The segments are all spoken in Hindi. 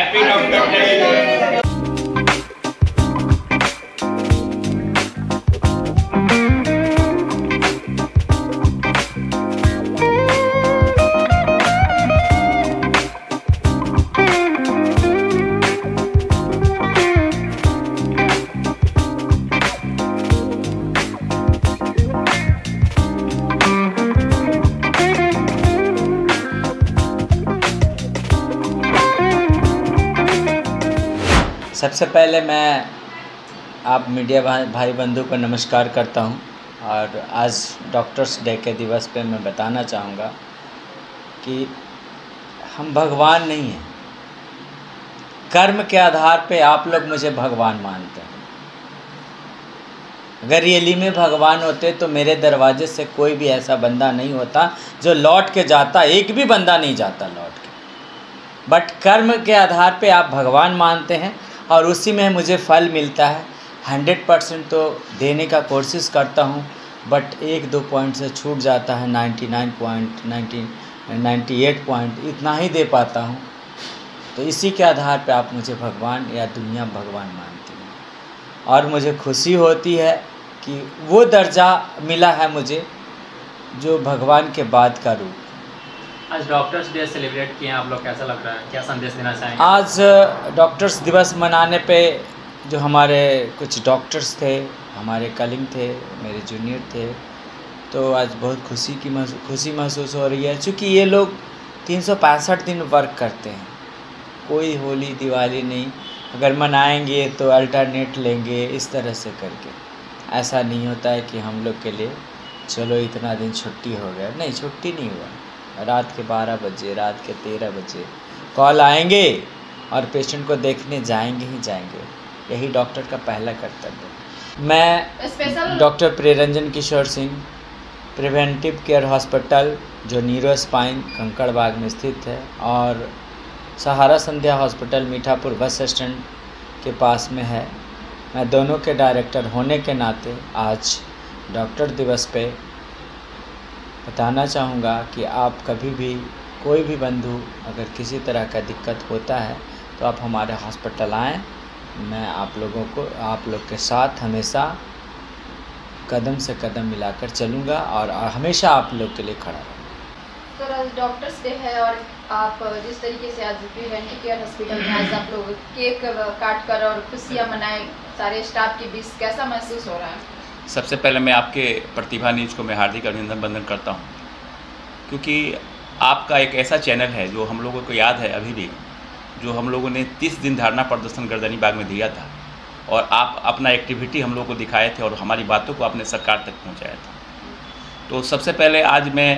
Happy doctor day. सबसे पहले मैं आप मीडिया भाई बंधु को नमस्कार करता हूं और आज डॉक्टर्स डे के दिवस पे मैं बताना चाहूँगा कि हम भगवान नहीं हैं। कर्म के आधार पे आप लोग मुझे भगवान मानते हैं। अगर रियली में भगवान होते तो मेरे दरवाजे से कोई भी ऐसा बंदा नहीं होता जो लौट के जाता, एक भी बंदा नहीं जाता लौट के। बट कर्म के आधार पे आप भगवान मानते हैं और उसी में मुझे फल मिलता है। 100% तो देने का कोशिश करता हूँ, बट 1-2 पॉइंट से छूट जाता है। 98 पॉइंट इतना ही दे पाता हूँ। तो इसी के आधार पे आप मुझे भगवान या दुनिया भगवान मानती है और मुझे खुशी होती है कि वो दर्जा मिला है मुझे जो भगवान के बाद का रूप। आज डॉक्टर्स डे सेलिब्रेट किए हैं आप लोग, कैसा लग रहा है, क्या संदेश देना चाहेंगे? आज डॉक्टर्स दिवस मनाने पे जो हमारे कुछ डॉक्टर्स थे, हमारे कलीग थे, मेरे जूनियर थे, तो आज बहुत खुशी महसूस हो रही है। चूँकि ये लोग 365 दिन वर्क करते हैं, कोई होली दिवाली नहीं, अगर मनाएंगे तो अल्टरनेट लेंगे, इस तरह से करके। ऐसा नहीं होता है कि हम लोग के लिए चलो इतना दिन छुट्टी हो गया, नहीं, छुट्टी नहीं हुआ। रात के 12 बजे, रात के 13 बजे कॉल आएंगे और पेशेंट को देखने जाएंगे ही जाएंगे। यही डॉक्टर का पहला कर्तव्य। मैं doctor Priyaranjan Kishore Singh, preventive care hospital जो नीरो स्पाइन कंकड़बाग में स्थित है और सहारा संध्या हॉस्पिटल मीठापुर बस स्टैंड के पास में है, मैं दोनों के डायरेक्टर होने के नाते आज डॉक्टर दिवस पे बताना चाहूँगा कि आप कभी भी, कोई भी बंधु अगर किसी तरह का दिक्कत होता है तो आप हमारे हॉस्पिटल आएँ। मैं आप लोग के साथ हमेशा कदम से कदम मिलाकर चलूँगा और हमेशा आप लोग के लिए खड़ा रहूँगा। सर, आज डॉक्टर्स डे है और आप जिस तरीके से आज प्रिवेंटिव केयर हॉस्पिटल में आज आप लोग केक काट कर और खुशियाँ मनाएं सारे स्टाफ के बीच, कैसा महसूस हो रहा है? सबसे पहले मैं आपके प्रतिभा न्यूज़ को मैं हार्दिक अभिनंदन करता हूं, क्योंकि आपका एक ऐसा चैनल है जो हम लोगों को याद है अभी भी, जो हम लोगों ने 30 दिन धरना प्रदर्शन गर्दनी बाग में दिया था और आप अपना एक्टिविटी हम लोगों को दिखाए थे और हमारी बातों को आपने सरकार तक पहुंचाया था। तो सबसे पहले आज मैं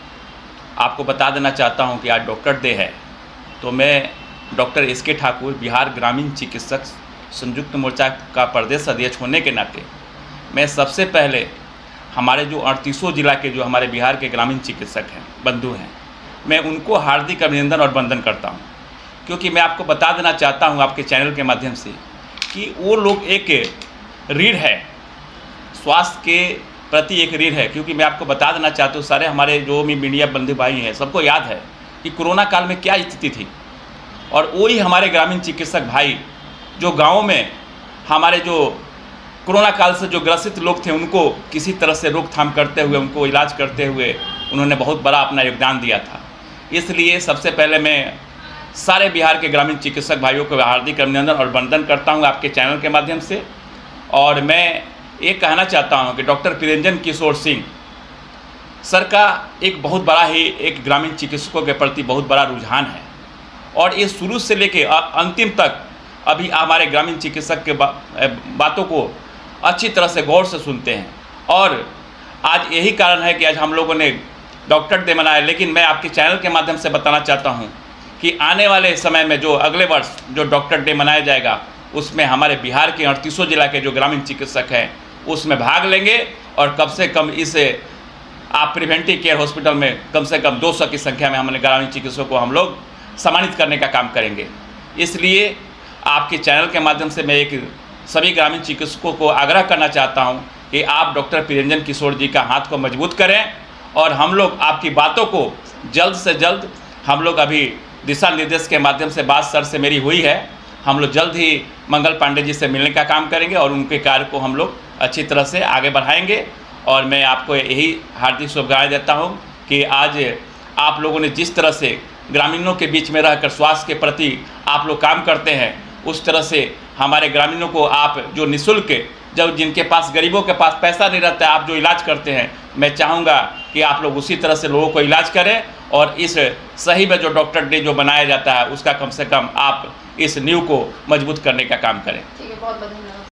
आपको बता देना चाहता हूं कि आज डॉक्टर डे है। तो मैं डॉक्टर एस.के. ठाकुर, बिहार ग्रामीण चिकित्सक संयुक्त मोर्चा का प्रदेश अध्यक्ष होने के नाते मैं सबसे पहले हमारे जो 38 जिला के जो हमारे बिहार के ग्रामीण चिकित्सक हैं, बंधु हैं, मैं उनको हार्दिक अभिनंदन और वंदन करता हूं। क्योंकि मैं आपको बता देना चाहता हूं आपके चैनल के माध्यम से कि वो लोग एक रीढ़ है, स्वास्थ्य के प्रति एक रीढ़ है। क्योंकि मैं आपको बता देना चाहता हूँ, सारे हमारे जो भी मीडिया बंधु भाई हैं, सबको याद है कि कोरोना काल में क्या स्थिति थी और वही हमारे ग्रामीण चिकित्सक भाई जो गाँव में हमारे जो कोरोना काल से जो ग्रसित लोग थे उनको किसी तरह से रोकथाम करते हुए, उनको इलाज करते हुए उन्होंने बहुत बड़ा अपना योगदान दिया था। इसलिए सबसे पहले मैं सारे बिहार के ग्रामीण चिकित्सक भाइयों को हार्दिक अभिनंदन और वंदन करता हूं आपके चैनल के माध्यम से। और मैं ये कहना चाहता हूं कि डॉक्टर प्रियरंजन किशोर सिंह सर का एक बहुत बड़ा ही एक ग्रामीण चिकित्सकों के प्रति बहुत बड़ा रुझान है और ये शुरू से लेके अंतिम तक अभी हमारे ग्रामीण चिकित्सक के बातों को अच्छी तरह से गौर से सुनते हैं। और आज यही कारण है कि आज हम लोगों ने डॉक्टर डे मनाया। लेकिन मैं आपके चैनल के माध्यम से बताना चाहता हूं कि आने वाले समय में जो अगले वर्ष जो डॉक्टर डे मनाया जाएगा उसमें हमारे बिहार के 38 जिला के जो ग्रामीण चिकित्सक हैं उसमें भाग लेंगे और कम से कम इसे आप प्रिवेंटिव केयर हॉस्पिटल में कम से कम 200 की संख्या में हमारे ग्रामीण चिकित्सकों को हम लोग सम्मानित करने का काम करेंगे। इसलिए आपके चैनल के माध्यम से मैं एक सभी ग्रामीण चिकित्सकों को आग्रह करना चाहता हूं कि आप डॉक्टर प्रियरंजन किशोर जी का हाथ को मजबूत करें और हम लोग आपकी बातों को जल्द से जल्द हम लोग अभी दिशा निर्देश के माध्यम से बात सर से मेरी हुई है। हम लोग जल्द ही मंगल पांडे जी से मिलने का काम करेंगे और उनके कार्य को हम लोग अच्छी तरह से आगे बढ़ाएंगे। और मैं आपको यही हार्दिक शुभकामनाएं देता हूं कि आज आप लोगों ने जिस तरह से ग्रामीणों के बीच में रहकर स्वास्थ्य के प्रति आप लोग काम करते हैं, उस तरह से हमारे ग्रामीणों को आप जो निःशुल्क, जब जिनके पास, गरीबों के पास पैसा नहीं रहता है, आप जो इलाज करते हैं, मैं चाहूँगा कि आप लोग उसी तरह से लोगों को इलाज करें और इस सही में जो डॉक्टर डे जो बनाया जाता है उसका कम से कम आप इस नींव को मजबूत करने का काम करें। ठीक है, बहुत बहुत धन्यवाद।